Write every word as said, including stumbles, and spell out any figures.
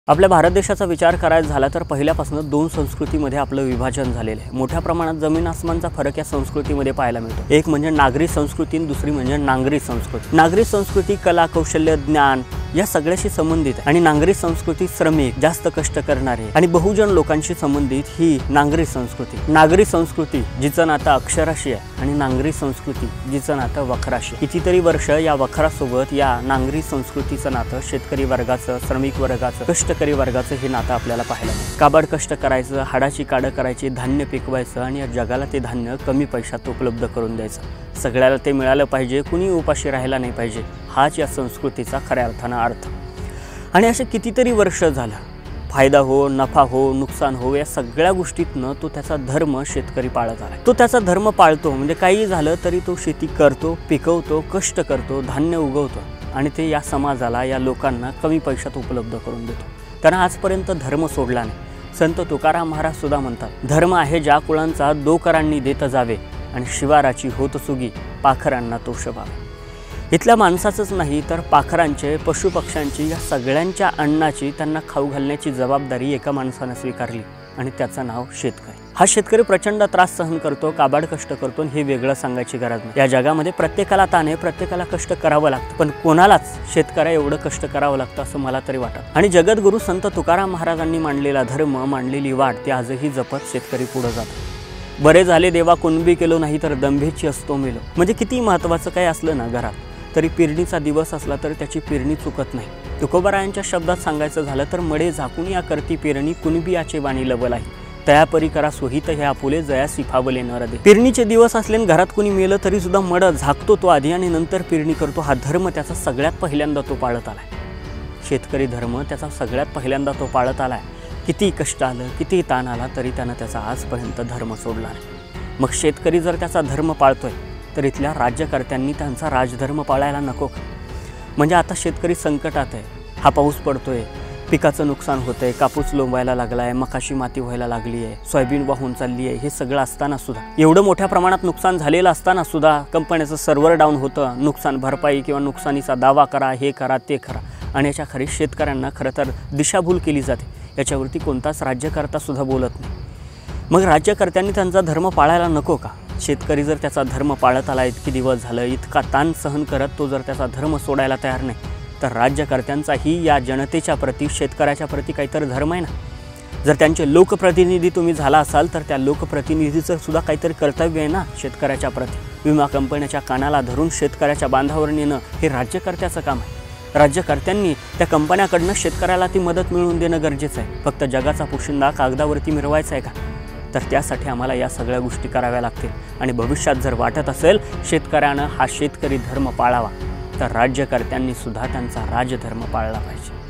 आपल्या भारत देशाचा विचार करायचा झाला तर पहिल्यापासून दोन संस्कृतीमध्ये आपलं विभाजन झालेलं आहे। मोठ्या प्रमाणात जमीन आसमानचा फरक या संस्कृतीमध्ये पाहायला मिळतो। एक म्हणजे नागरी संस्कृती आणि दुसरी म्हणजे नांगरी संस्कृती। नागरी संस्कृती कला, कौशल्य, ज्ञान या सगळ्याशी संबंधित आहे आणि नांगरी संस्कृती श्रमिक, जास्त कष्ट करणारे आणि बहुजन लोकांशी संबंधित ही नांगरी संस्कृती। नागरी संस्कृती जिचं नातं अक्षराशी आहे आणि नांगरी संस्कृती जिचं नातं वखराशी। कितीतरी वर्ष या वखरासोबत या नांगरी संस्कृतीचं नातं शेतकरी वर्गाचं, श्रमिक वर्गाचं, कष्टकरी वर्गाचं हे नातं आपल्याला पाहायला मिळतं। काबाड कष्ट करायचं, हाडाची काढ करायची, धान्य पिकवायचं आणि या जगाला ते धान्य कमी पैशात उपलब्ध करून द्यायचं। सगळ्याला ते मिळालं पाहिजे, कुणी उपाशी राहायला नाही पाहिजे, हाच या संस्कृतीचा खऱ्या अर्थानं अर्थ। आणि असे कितीतरी वर्ष झालं, फायदा हो, नफा हो, नुकसान हो, या सगळ्या गोष्टीतनं तो त्याचा धर्म शेतकरी पाळत आला। तो त्याचा धर्म पाळतो, म्हणजे काही झालं तरी तो शेती करतो, पिकवतो, कष्ट करतो, धान्य उगवतो आणि ते या समाजाला, या लोकांना कमी पैशात उपलब्ध करून देतो। त्यानं आजपर्यंत धर्म सोडला नाही। संत तुकाराम महाराज सुद्धा म्हणतात, धर्म आहे ज्या कुळांचा दोकरांनी देत जावे आणि शिवाराची होत सुगी पाखरांना तो शोभावे। इथल्या माणसाचंच नाही तर पाखरांचे, पशुपक्ष्यांची, या सगळ्यांच्या अन्नाची, त्यांना खाऊ घालण्याची जबाबदारी एका माणसानं स्वीकारली आणि त्याचं नाव शेतकरी। हा शेतकरी प्रचंड त्रास सहन करतो, काबाड कष्ट करतो, हे वेगळं सांगायची गरज नाही। या जगामध्ये प्रत्येकाला ताण आहे, प्रत्येकाला कष्ट करावं लागतं, पण कोणालाच शेतकऱ्या एवढं कष्ट करावं लागतं असं मला तरी वाटतं। आणि जगद्गुरू संत तुकाराम महाराजांनी मांडलेला धर्म, मांडलेली वाट ते आजही जपत शेतकरी पुढे जातो। बरे झाले देवा कुणबी केलो, नाही तर दंभेची असतो मेलो। म्हणजे किती महत्त्वाचं काय असलं ना घरात, तरी पेरणीचा दिवस असला तर त्याची पेरणी चुकत नाही। तुकोबारायांच्या शब्दात सांगायचं झालं तर मडे झाकून या करती पेरणी, कुणबी याचे वाणी लबल आहे, तयापरी करा सोहित हे आपुले जया सिफावले न रदे। पेरणीचे दिवस असले घरात कुणी मेलं तरी सुद्धा मड झाकतो तो आधी आणि नंतर पेरणी करतो। हा धर्म त्याचा सगळ्यात पहिल्यांदा तो पाळत आलाय। शेतकरी धर्म त्याचा सगळ्यात पहिल्यांदा तो पाळत आलाय। किती कष्ट आलं, किती ताण आला तरी त्यानं त्याचा आजपर्यंत धर्म सोडला नाही। मग शेतकरी जर त्याचा धर्म पाळतोय तर इथल्या राज्यकर्त्यांनी त्यांचा राजधर्म पाळायला नको का? म्हणजे आता शेतकरी संकटात आहे, हा पाऊस पडतोय, पिकाचं नुकसान होतंय, कापूस लोंबायला लागला आहे, मकाशी माती व्हायला लागली आहे, सोयाबीन वाहून चालली आहे, हे सगळं असताना सुद्धा, एवढं मोठ्या प्रमाणात नुकसान झालेलं असताना सुद्धा कंपन्याचं सर्व्हर डाऊन होतं, नुकसान भरपाई किंवा नुकसानीचा दावा करा, हे करा, ते करा, आणि याच्या खरी शेतकऱ्यांना खरं तर दिशाभूल केली जाते। याच्यावरती कोणताच राज्यकर्ता सुद्धा बोलत नाही। मग राज्यकर्त्यांनी त्यांचा धर्म पाळायला नको का? शेतकरी जर त्याचा धर्म पाळत आला, इतके दिवस झालं, इतका ताण सहन करत तो जर त्याचा धर्म सोडायला तयार नाही, तर राज्यकर्त्यांचाही या जनतेच्या प्रती, शेतकऱ्याच्या प्रती काहीतरी धर्म आहे ना। जर त्यांचे लोकप्रतिनिधी तुम्ही झाला असाल तर त्या लोकप्रतिनिधीचं सुद्धा काहीतरी कर्तव्य आहे ना शेतकऱ्याच्या प्रती। विमा कंपन्याच्या कानाला धरून शेतकऱ्याच्या बांधावर नेणं हे राज्यकर्त्याचं काम आहे। राज्यकर्त्यांनी त्या कंपन्याकडनं शेतकऱ्याला ती मदत मिळवून देणं गरजेचं आहे। फक्त जगाचा पोशिंदा कागदावरती मिरवायचा आहे का? तर त्यासाठी आम्हाला या सगळ्या गोष्टी कराव्या लागतील। आणि भविष्यात जर वाटत असेल शेतकऱ्यानं हा शेतकरी धर्म पाळावा, तर राज्यकर्त्यांनी सुद्धा त्यांचा राजधर्म पाळला पाहिजे।